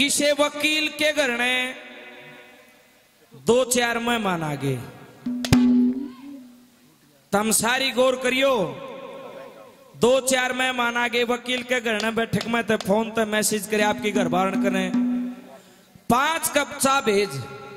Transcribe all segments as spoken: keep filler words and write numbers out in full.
किसे वकील के घर ने दो चार मेहमान आ गए। तम सारी गौर करियो, दो चार मेहमान आ गए वकील के घर ने बैठक में, ते फोन ते मैसेज करे आपकी घर बारण करें, पांच कप चाय भेज।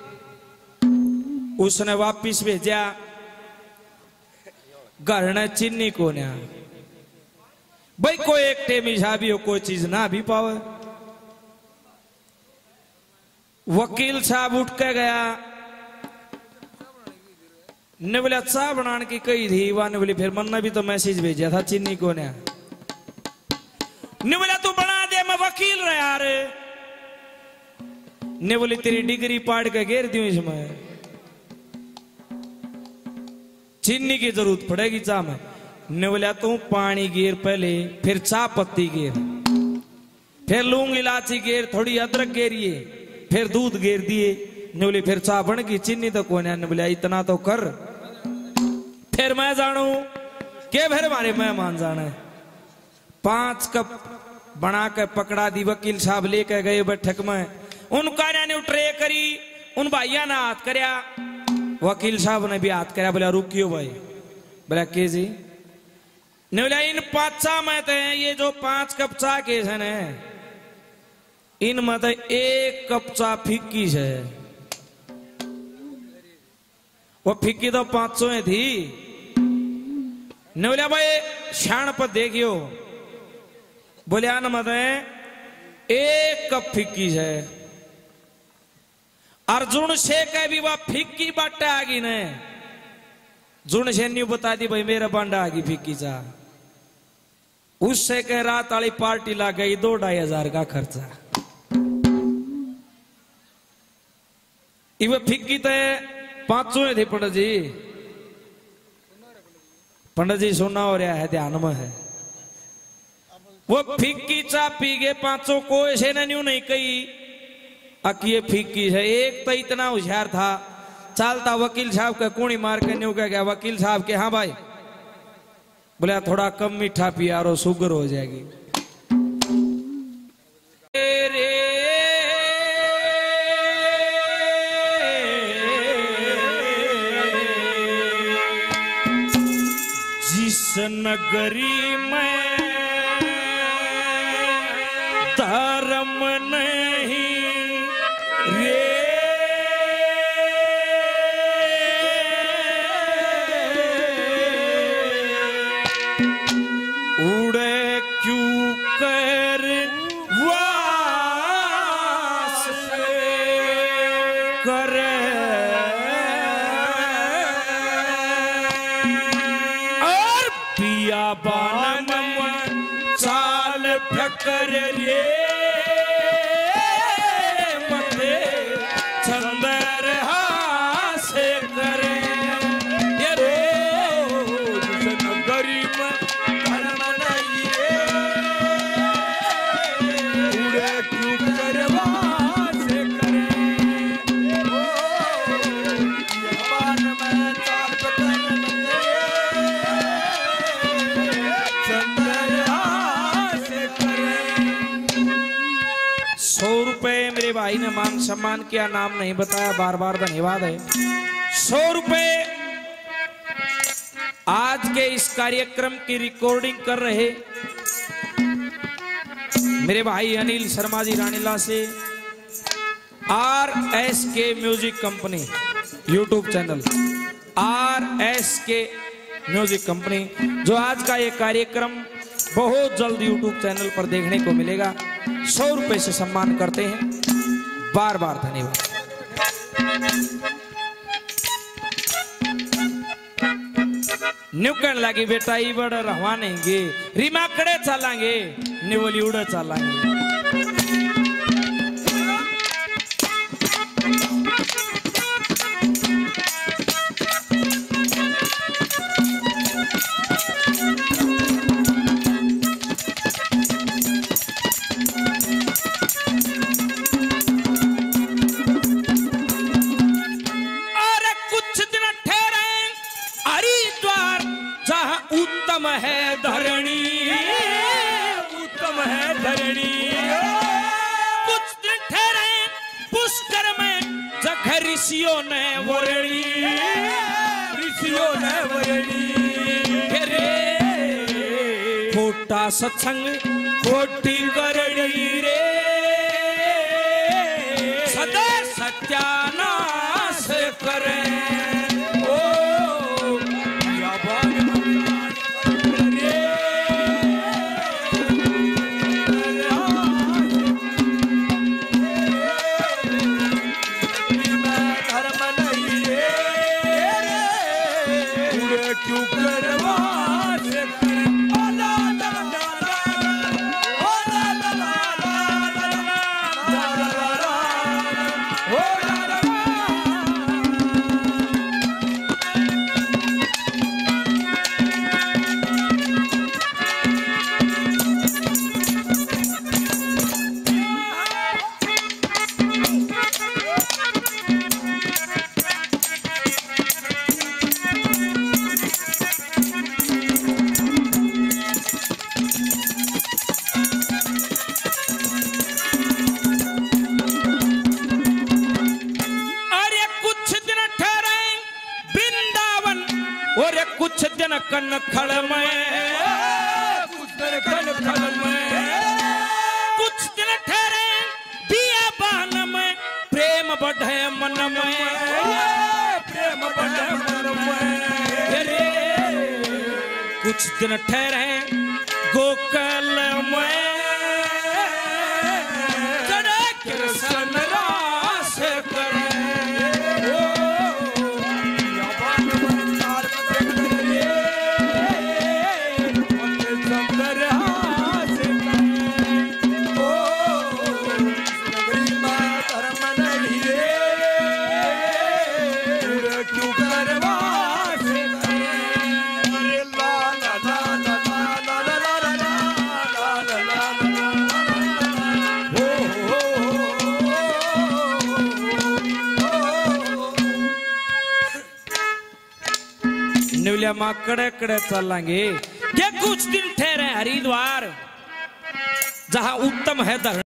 उसने वापिस भेजा, घर ने चीनी को ना भाई कोई एक टेमिशा भी हो, कोई चीज ना भी पावे। वकील साहब उठ के गया, ने बोले चाय बनाने की कही थी, वह ने बोली फिर मन ने भी तो मैसेज भेजा था चीनी को ने। ने बोला तू बना दे, मैं वकील रहा यार। ने बोली तेरी डिग्री पाड़ के घेर दूं इसमें, चीनी की जरूरत पड़ेगी चाय में। ने बोला तू पानी गिर पहले, फिर चाय पत्ती गिर, फिर लौंग इलायची गिर, थोड़ी अदरक गिरिए, फिर दूध गिर दिए। ने बोली फिर चाय बन गई, चीनी तो कौन है। ने बोला इतना तो कर, फिर मैं जानू के फिर हमारे मेहमान जाना है। पांच कप बना के पकड़ा दी, वकील साहब लेके गए बैठक में। उनका ने ट्रे करी, उन भाइया ने हाथ करया, वकील साहब ने भी हाथ करया। बोला रुकियो भाई। बोला के जी। ने बोला इन पांच चा में थे, ये जो पांच कप चा के है इन मत एक कप चा फिक्की है। वो फिक्की तो पांच सौ थी। ने बोला भाई शान पर देखियो। बोले न मत एक कप फिक्की है। अर्जुन से कह भी वह फिक्की बाटा आ गई ने, जुन से न्यू बता दी भाई मेरा बांडा आ गई फिक्की चा। उससे कह रात वाली पार्टी ला गई दो ढाई हजार का खर्चा। इवे फिक्की तो पांच सौ थी पंडित जी। पंडित जी सुना हो रहा है, ध्यान में है। वो फिक्की चा पी गए पांच सौ को ऐसे न्यू नहीं कही अकिए फिक्की है। एक तो इतना होशियार था, चलता वकील साहब का कूणी मार के न्यू कह गया वकील साहब के, हाँ भाई। बोला थोड़ा कम मीठा पिया रो, शुगर हो जाएगी। जिस नगरी में धर्म नहीं रे, उड़े क्यों कर वास करे, और पिया बान चाल फकर रे मते चंदर हासे करे। ये रोज नगरी में धर्म नहीं रे, उड़े क्यों करवास करे। ओ बान में चाल फकर चंदर हासे करे। सौ रुपए मेरे भाई ने मान सम्मान किया, नाम नहीं बताया, बार बार धन्यवाद है। सौ रुपए आज के इस कार्यक्रम की रिकॉर्डिंग कर रहे मेरे भाई अनिल शर्मा जी रानीला से, R S K music company YouTube channel R S K music company, जो आज का ये कार्यक्रम बहुत जल्द यूट्यूब चैनल पर देखने को मिलेगा। सौ रुपए से सम्मान करते हैं, बार बार धन्यवाद। न्यूकन लगी बेटा ई बड़ रहवानेंगे, रीमा कड़े चलांगे, निवली उड़ चलांगे। उत्तम है धरणी, उत्तम है धरणी। फिर ऋषियों ने वरणी ऋषियों ने वरणी फिर खोटा सत्संग खोटी करणी रे सदा सत्यानाश करे कुछ दिन कन खड़ में कुछ दिन कन खड़ में कुछ दिन ठहरे बियाबान में प्रेम बढ़े मन में प्रेम बढ़े मन में कुछ दिन ठहरे गोकुल में चढ़े कृष्ण रास करे मां कड़े कड़े चलेंगे ये कुछ दिन ठहरे हरिद्वार जहां उत्तम है धर्म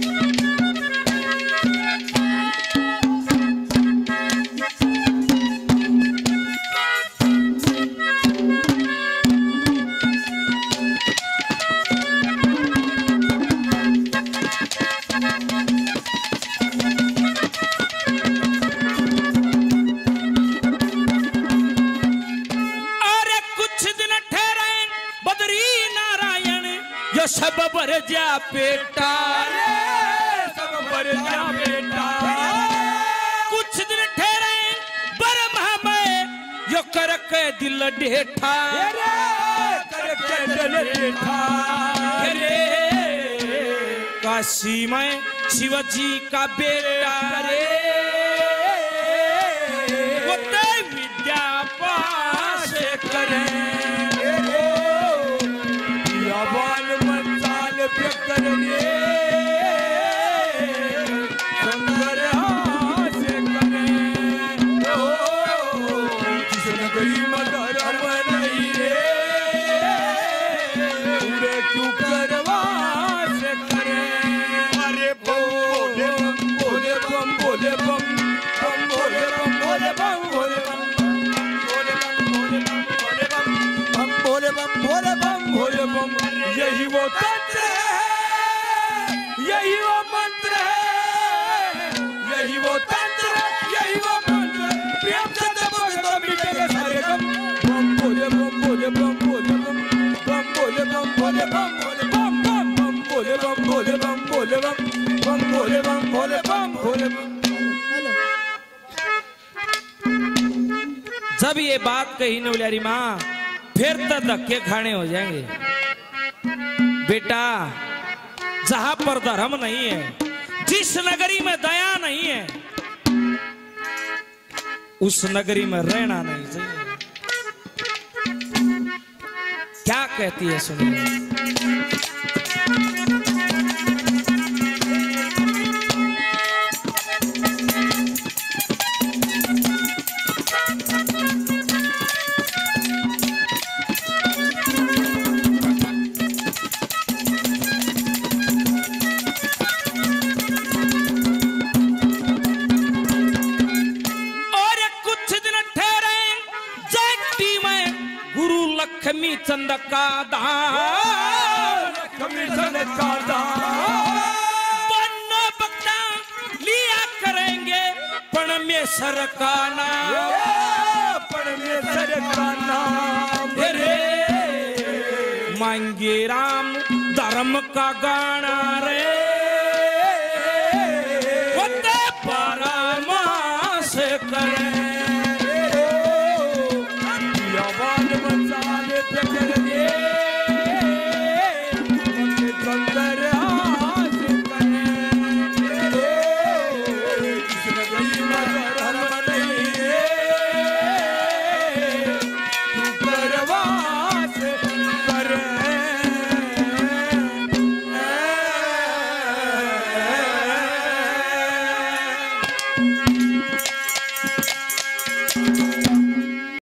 सब भर जा बेटा सब भर जा बेटा कुछ दिन ठहरे ब्रह्मा में यो कर के दिल ढेठा कर के दिल ढेठा काशी में शिवजी का बेटा रे वो विद्या पास करे यही वो तंत्र है यही वो मंत्र है यही वो तंत्र यही वो मंत्र प्रेम से दबोगे तो मिटेंगे सारे गम बम बोले बम बोले बम बोले बम बम बोले बम बोले बम बोले बम बम बम बोले बम बोले बम बोले बम बम बोले बम बोले बम बोले बम। जब ये बात कही नवलियारी माँ फिर तो धक्के खाने हो जाएंगे बेटा। जहां पर धर्म नहीं है जिस नगरी में दया नहीं है उस नगरी में रहना नहीं चाहिए। क्या कहती है सुनिए। चंद का दान, लक्ष्मी चंद का दान, दोनों बक्ता लिया करेंगे परमेश्वर का नाम, परमेश्वर का नाम रे मांगे राम धर्म का गाना रे।